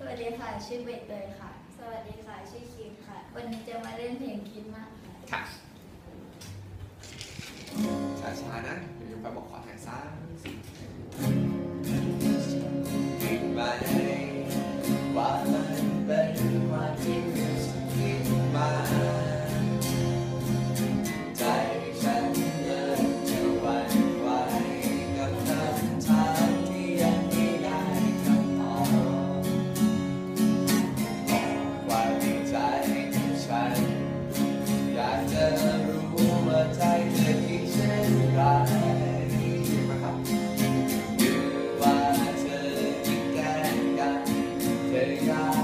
วัสดีค่ะชื่อเบเตยค่ะสวัสดีค่ะชื่อคิมค่ะวันนี้จะมาเล่นเพลงคิดมากค่ะค่ะช้าๆนะเดี๋ยวไปบอกขอแทนซ้ายสิคิดไหมว่ามันเป็นความจริงคิดมาใจฉันเริ่มจะหวั่นไหวกับคำถามที่ยังไม่ได้คำตอบความในใจของฉันอยากจะรู้ว่าใจเธอคิดเช่นไรหรือว่าเธอจะแกล้งกันเธออยาก